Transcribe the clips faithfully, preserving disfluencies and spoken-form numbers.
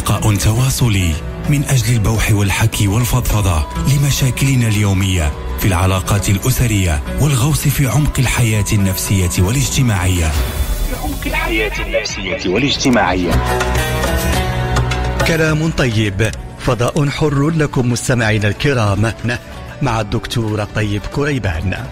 لقاء تواصلي من أجل البوح والحكي والفضفضة لمشاكلنا اليومية في العلاقات الأسرية والغوص في عمق الحياة النفسية والاجتماعية في عمق الحياة النفسية والاجتماعية. كلام طيب، فضاء حر لكم مستمعينا الكرام، مع الدكتور طيب كريبان.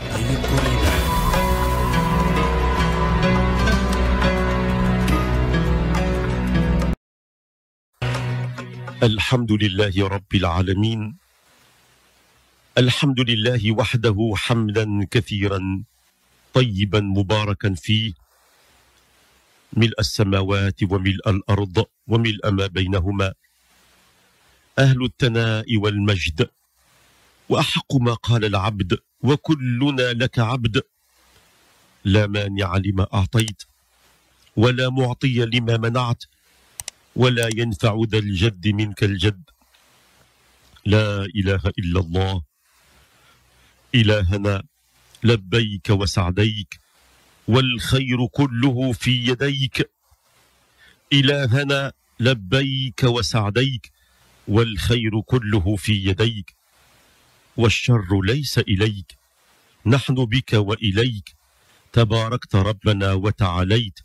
الحمد لله رب العالمين، الحمد لله وحده حمدا كثيرا طيبا مباركا فيه، ملء السماوات وملء الأرض وملء ما بينهما، أهل الثناء والمجد، وأحق ما قال العبد وكلنا لك عبد، لا مانع لما أعطيت ولا معطي لما منعت ولا ينفع ذا الجد منك الجد. لا إله إلا الله إلهنا، لبيك وسعديك والخير كله في يديك. إلهنا لبيك وسعديك والخير كله في يديك، والشر ليس إليك، نحن بك وإليك، تباركت ربنا وتعاليت.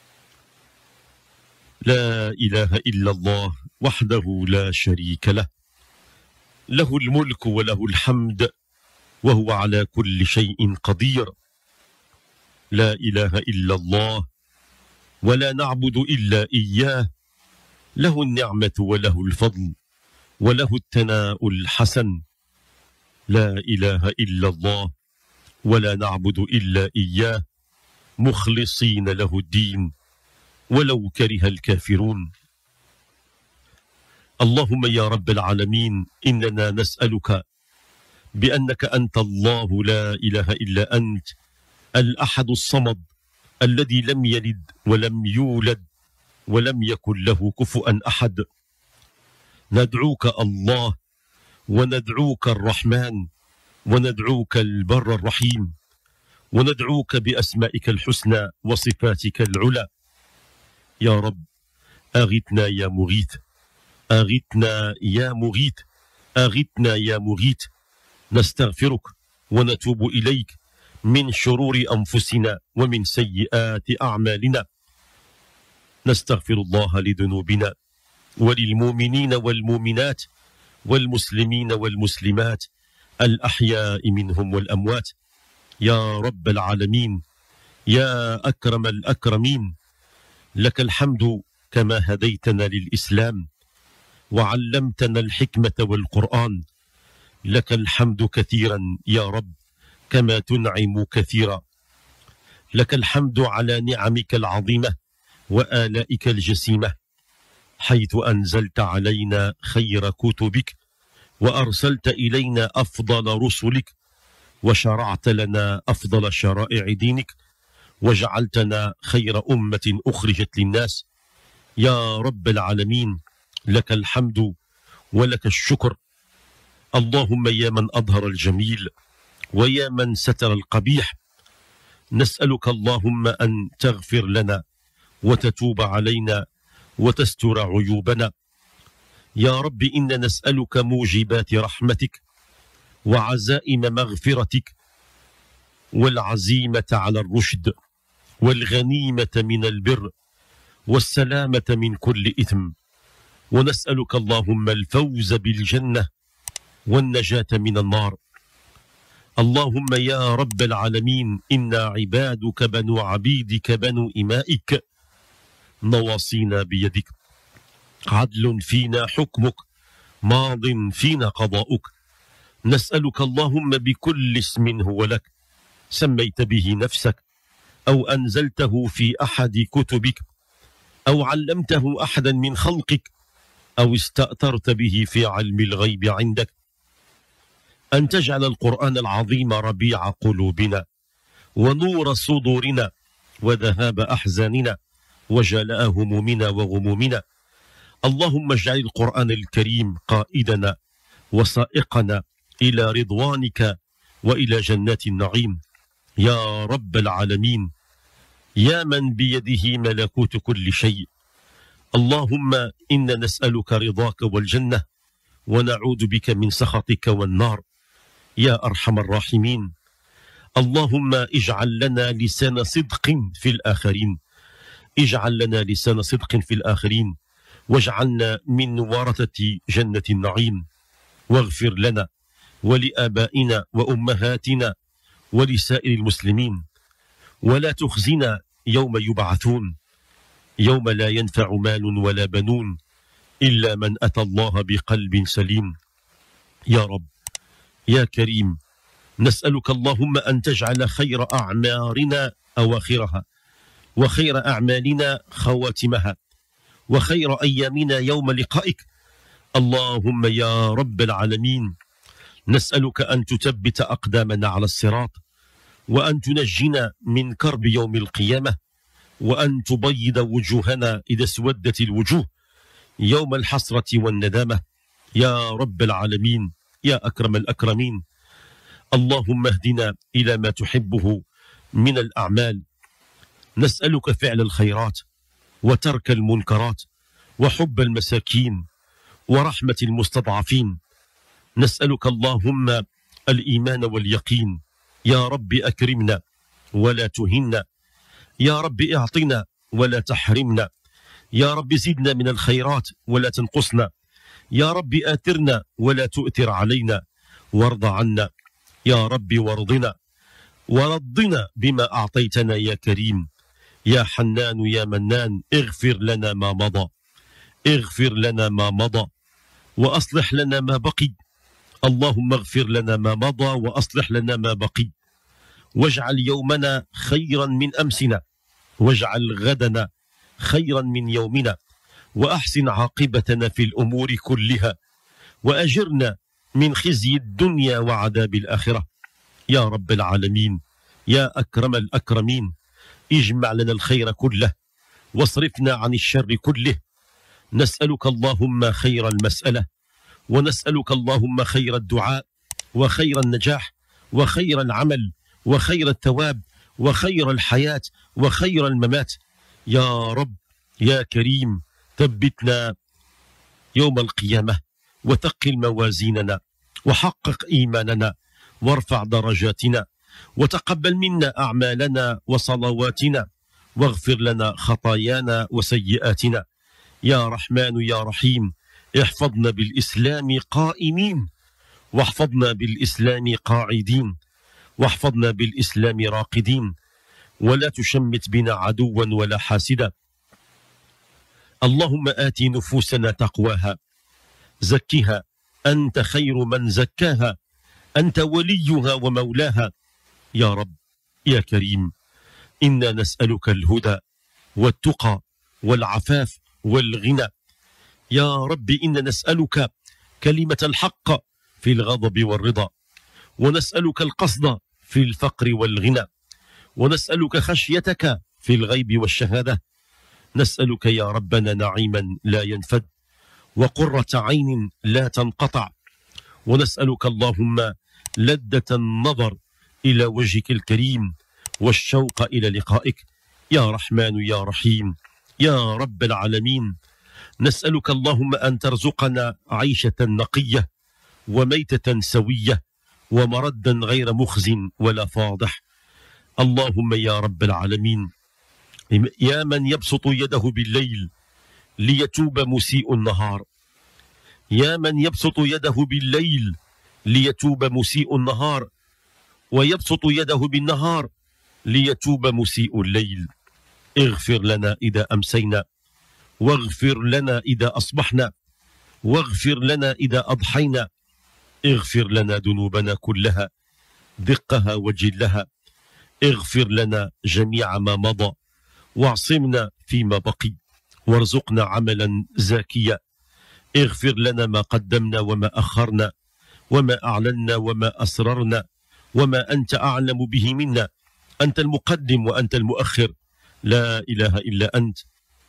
لا إله إلا الله وحده لا شريك له، له الملك وله الحمد وهو على كل شيء قدير. لا إله إلا الله ولا نعبد إلا إياه، له النعمة وله الفضل وله الثناء الحسن. لا إله إلا الله ولا نعبد إلا إياه، مخلصين له الدين ولو كره الكافرون. اللهم يا رب العالمين، إننا نسألك بأنك أنت الله لا إله إلا أنت، الأحد الصمد الذي لم يلد ولم يولد ولم يكن له كفؤا أحد. ندعوك الله وندعوك الرحمن وندعوك البر الرحيم وندعوك بأسمائك الحسنى وصفاتك العلى. يا رب أغثنا يا مغيث، أغثنا يا مغيث، أغثنا يا مغيث. نستغفرك ونتوب إليك من شرور أنفسنا ومن سيئات أعمالنا. نستغفر الله لذنوبنا وللمؤمنين والمؤمنات والمسلمين والمسلمات الأحياء منهم والأموات. يا رب العالمين، يا أكرم الأكرمين، لك الحمد كما هديتنا للإسلام وعلمتنا الحكمة والقرآن. لك الحمد كثيرا يا رب كما تنعم كثيرا. لك الحمد على نعمك العظيمة وآلائك الجسيمة، حيث أنزلت علينا خير كتبك وأرسلت إلينا أفضل رسلك وشرعت لنا أفضل شرائع دينك وجعلتنا خير أمة أخرجت للناس. يا رب العالمين، لك الحمد ولك الشكر. اللهم يا من أظهر الجميل ويا من ستر القبيح، نسألك اللهم أن تغفر لنا وتتوب علينا وتستر عيوبنا. يا رب إنا نسألك موجبات رحمتك وعزائم مغفرتك والعزيمة على الرشد والغنيمة من البر والسلامة من كل إثم، ونسألك اللهم الفوز بالجنة والنجاة من النار. اللهم يا رب العالمين، إنا عبادك بنو عبيدك بنو إمائك، نواصينا بيدك، عدل فينا حكمك، ماض فينا قضاؤك. نسألك اللهم بكل اسم هو لك سميت به نفسك أو أنزلته في أحد كتبك أو علمته أحدا من خلقك أو استأثرت به في علم الغيب عندك، أن تجعل القرآن العظيم ربيع قلوبنا ونور صدورنا وذهاب أحزاننا وجلاء همومنا وغمومنا. اللهم اجعل القرآن الكريم قائدنا وسائقنا إلى رضوانك وإلى جنات النعيم. يا رب العالمين، يا من بيده ملكوت كل شيء، اللهم إنا نسألك رضاك والجنة ونعوذ بك من سخطك والنار يا أرحم الراحمين. اللهم اجعل لنا لسان صدق في الآخرين، اجعل لنا لسان صدق في الآخرين، واجعلنا من ورثة جنة النعيم، واغفر لنا ولآبائنا وأمهاتنا ولسائر المسلمين، ولا تخزنا يوم يبعثون، يوم لا ينفع مال ولا بنون إلا من أتى الله بقلب سليم. يا رب يا كريم، نسألك اللهم أن تجعل خير أعمارنا أواخرها، وخير أعمالنا خواتمها، وخير أيامنا يوم لقائك. اللهم يا رب العالمين، نسألك أن تثبت أقدامنا على الصراط، وأن تنجنا من كرب يوم القيامة، وأن تبيض وجوهنا إذا اسودت الوجوه يوم الحسرة والندامة يا رب العالمين يا أكرم الأكرمين. اللهم اهدنا إلى ما تحبه من الأعمال، نسألك فعل الخيرات وترك المنكرات وحب المساكين ورحمة المستضعفين. نسألك اللهم الإيمان واليقين. يا رب أكرمنا ولا تهنا، يا رب اعطنا ولا تحرمنا، يا رب زدنا من الخيرات ولا تنقصنا، يا رب آثرنا ولا تؤثر علينا، وارض عنا يا رب وارضنا، ورضنا بما أعطيتنا يا كريم يا حنان يا منان. اغفر لنا ما مضى، اغفر لنا ما مضى وأصلح لنا ما بقي. اللهم اغفر لنا ما مضى وأصلح لنا ما بقي، واجعل يومنا خيرا من أمسنا، واجعل غدنا خيرا من يومنا، وأحسن عاقبتنا في الأمور كلها، وأجرنا من خزي الدنيا وعذاب الآخرة يا رب العالمين يا أكرم الأكرمين. اجمع لنا الخير كله واصرفنا عن الشر كله. نسألك اللهم خير المسألة، ونسألك اللهم خير الدعاء، وخير النجاح، وخير العمل، وخير الثواب، وخير الحياة، وخير الممات يا رب يا كريم. ثبتنا يوم القيامة، وثقل موازيننا، وحقق إيماننا، وارفع درجاتنا، وتقبل منا أعمالنا وصلواتنا، واغفر لنا خطايانا وسيئاتنا يا رحمن يا رحيم. احفظنا بالإسلام قائمين، واحفظنا بالإسلام قاعدين، واحفظنا بالإسلام راقدين، ولا تشمت بنا عدوا ولا حاسدا. اللهم آت نفوسنا تقواها، زكها أنت خير من زكاها، أنت وليها ومولاها يا رب يا كريم. إنا نسألك الهدى والتقى والعفاف والغنى يا رب. إنا نسألك كلمة الحق في الغضب والرضا، ونسألك القصد في الفقر والغنى، ونسألك خشيتك في الغيب والشهادة. نسألك يا ربنا نعيما لا ينفد، وقرة عين لا تنقطع، ونسألك اللهم لذة النظر إلى وجهك الكريم، والشوق إلى لقائك يا رحمن يا رحيم يا رب العالمين. نسألك اللهم أن ترزقنا عيشة نقية، وميتة سوية، ومردا غير مخز ولا فاضح. اللهم يا رب العالمين، يا من يبسط يده بالليل ليتوب مسيء النهار، يا من يبسط يده بالليل ليتوب مسيء النهار، ويبسط يده بالنهار ليتوب مسيء الليل. اغفر لنا إذا أمسينا، واغفر لنا إذا أصبحنا، واغفر لنا إذا أضحينا. اغفر لنا ذنوبنا كلها دقها وجلها، اغفر لنا جميع ما مضى، واعصمنا فيما بقي، وارزقنا عملا زاكيا. اغفر لنا ما قدمنا وما أخرنا، وما أعلنا وما أسررنا، وما أنت أعلم به منا. أنت المقدم وأنت المؤخر، لا إله إلا أنت.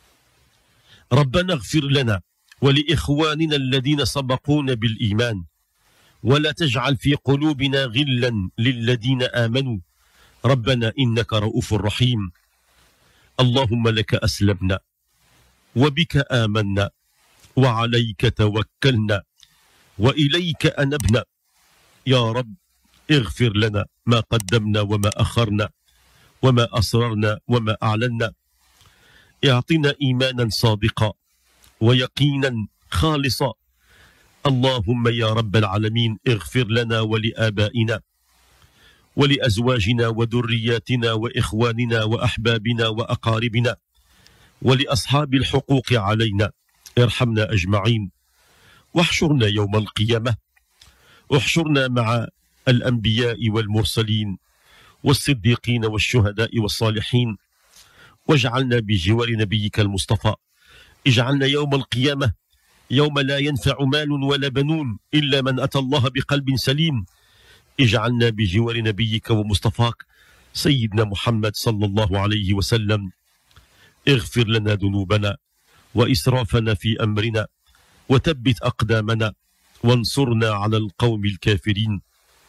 ربنا اغفر لنا ولإخواننا الذين سبقونا بالإيمان، ولا تجعل في قلوبنا غلا للذين آمنوا، ربنا إنك رؤوف رحيم. اللهم لك أسلمنا، وبك آمنا وعليك توكلنا وإليك أنبنا. يا رب اغفر لنا ما قدمنا وما أخرنا وما أسررنا وما أعلنا. اعطنا إيمانا صادقا ويقينا خالصا. اللهم يا رب العالمين اغفر لنا ولآبائنا ولأزواجنا وذرياتنا وإخواننا وأحبابنا وأقاربنا ولأصحاب الحقوق علينا. ارحمنا أجمعين واحشرنا يوم القيامة. احشرنا مع الأنبياء والمرسلين والصديقين والشهداء والصالحين، واجعلنا بجوار نبيك المصطفى. اجعلنا يوم القيامة يوم لا ينفع مال ولا بنون إلا من أتى الله بقلب سليم. اجعلنا بجوار نبيك ومصطفاك سيدنا محمد صلى الله عليه وسلم. اغفر لنا ذنوبنا وإسرافنا في أمرنا وثبت أقدامنا وانصرنا على القوم الكافرين.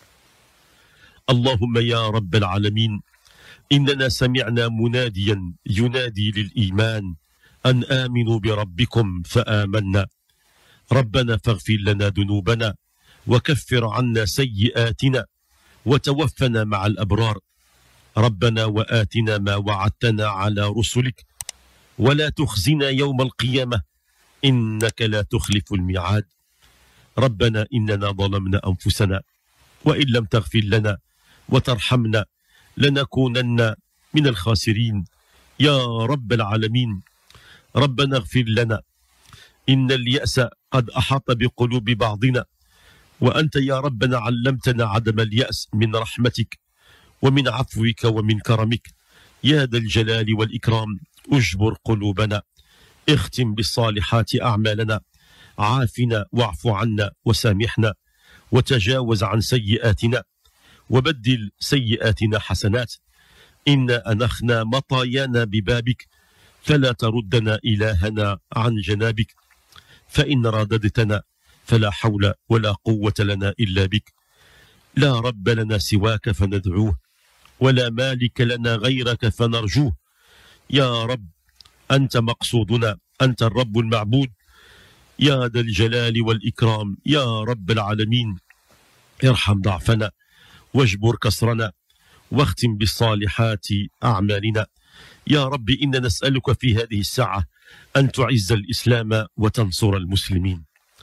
اللهم يا رب العالمين إننا سمعنا مناديا ينادي للإيمان أن آمنوا بربكم فآمنا. ربنا فاغفر لنا ذنوبنا وكفر عنا سيئاتنا وتوفنا مع الأبرار. ربنا وآتنا ما وعدتنا على رسلك ولا تخزنا يوم القيامة إنك لا تخلف الميعاد. ربنا إننا ظلمنا أنفسنا وإن لم تغفر لنا وترحمنا لنكونن من الخاسرين. يا رب العالمين ربنا اغفر لنا إن اليأس قد أحاط بقلوب بعضنا، وأنت يا ربنا علمتنا عدم اليأس من رحمتك ومن عفوك ومن كرمك. يا ذا الجلال والإكرام اجبر قلوبنا، اختم بالصالحات أعمالنا، عافنا واعف عنا وسامحنا وتجاوز عن سيئاتنا وبدل سيئاتنا حسنات. إنا أنخنا مطايانا ببابك فلا تردنا إلهنا عن جنابك، فإن رددتنا فلا حول ولا قوة لنا إلا بك. لا رب لنا سواك فندعوه ولا مالك لنا غيرك فنرجوه. يا رب أنت مقصودنا، أنت الرب المعبود يا ذا الجلال والإكرام. يا رب العالمين ارحم ضعفنا واجبر كسرنا واختم بالصالحات أعمالنا. يا رب إنا نسألك في هذه الساعة أن تعز الإسلام وتنصر المسلمين.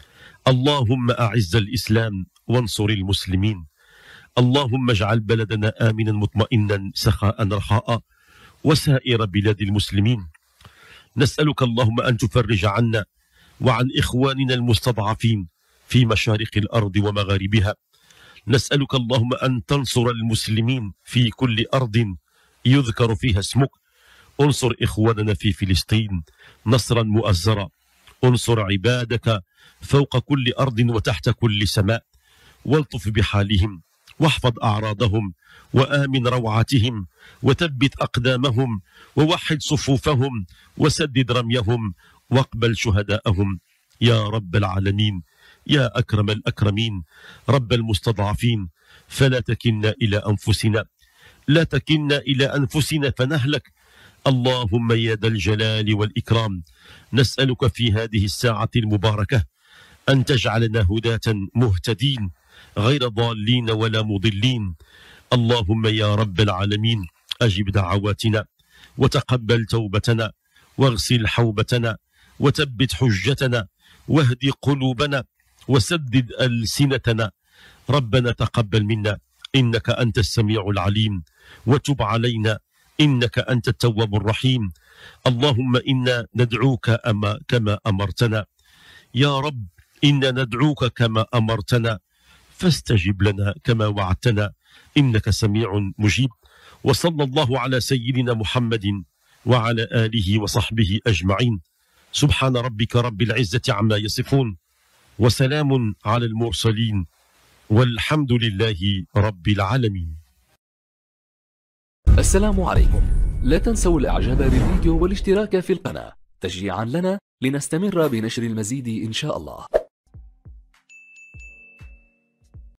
اللهم أعز الإسلام وانصر المسلمين. اللهم اجعل بلدنا آمنا مطمئنا سخاء رخاء وسائر بلاد المسلمين. نسألك اللهم أن تفرج عنا وعن إخواننا المستضعفين في مشارق الأرض ومغاربها. نسألك اللهم أن تنصر المسلمين في كل أرض يذكر فيها اسمك. انصر إخواننا في فلسطين نصرا مؤزرا. انصر عبادك فوق كل أرض وتحت كل سماء، والطف بحالهم واحفظ أعراضهم وآمن روعاتهم وثبت أقدامهم ووحد صفوفهم وسدد رميهم واقبل شهداءهم. يا رب العالمين يا أكرم الأكرمين رب المستضعفين فلا تكلنا إلى أنفسنا، لا تكلنا إلى أنفسنا فنهلك. اللهم يا ذا الجلال والإكرام نسألك في هذه الساعة المباركة أن تجعلنا هداة مهتدين غير ضالين ولا مضلين. اللهم يا رب العالمين أجب دعواتنا وتقبل توبتنا واغسل حوبتنا وثبت حجتنا واهد قلوبنا وسدد ألسنتنا. ربنا تقبل منا إنك أنت السميع العليم وتب علينا إنك أنت التواب الرحيم. اللهم إنا ندعوك أما كما أمرتنا. يا رب إنا ندعوك كما أمرتنا فاستجب لنا كما وعدتنا إنك سميع مجيب. وصلى الله على سيدنا محمد وعلى آله وصحبه أجمعين. سبحان ربك رب العزة عما يصفون وسلام على المرسلين والحمد لله رب العالمين. السلام عليكم. لا تنسوا الاعجاب بالفيديو والاشتراك في القناة تشجيعا لنا لنستمر بنشر المزيد إن شاء الله.